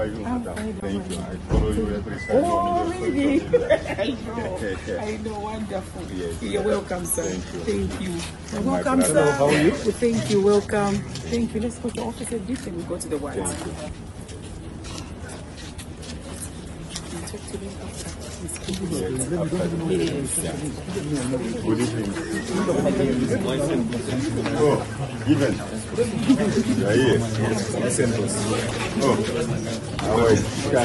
are you, madam? Thank you. I follow you every time. Oh, really? I know, wonderful. Yes. You're welcome, sir. Thank you. You're welcome, sir. Hello, how are you? Thank you, welcome. Thank you. Let's go to office and we go to the white. Thank you. Talk to them after. Yes. Good evening. Oh, even. You are here. Oh, how are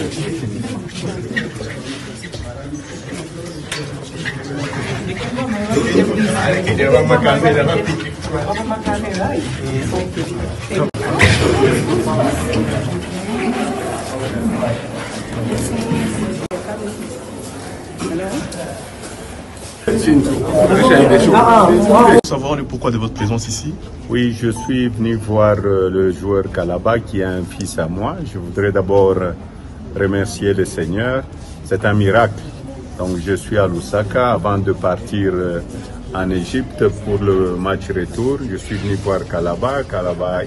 Savoir le pourquoi de votre présence ici? Oui, je suis venu voir le joueur Kalaba qui est un fils à moi. Je voudrais d'abord remercier le Seigneur. C'est un miracle. Donc je suis à Lusaka avant de partir en Égypte pour le match retour. Je suis venu voir Kalaba. Kalaba,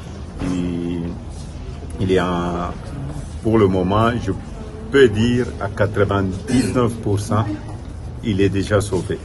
il est pour le moment, je peux dire à 99%, il est déjà sauvé.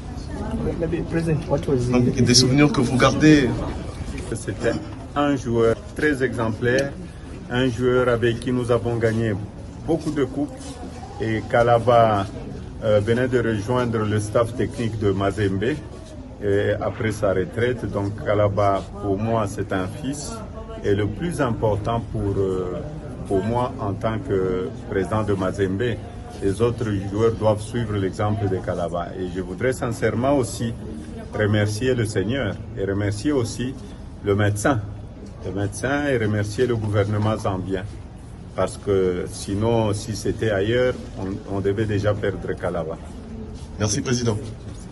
Donc, des souvenirs que vous gardez? C'était un joueur très exemplaire, un joueur avec qui nous avons gagné beaucoup de coupes. Et Kalaba venait de rejoindre le staff technique de Mazembe après sa retraite. Donc Kalaba, pour moi, c'est un fils. Et le plus important pour moi en tant que président de Mazembe, les autres joueurs doivent suivre l'exemple de Kalaba. Et je voudrais sincèrement aussi remercier le Seigneur et remercier aussi le médecin et remercier le gouvernement zambien. Parce que sinon, si c'était ailleurs, on devait déjà perdre Kalaba. Merci, Président. Merci.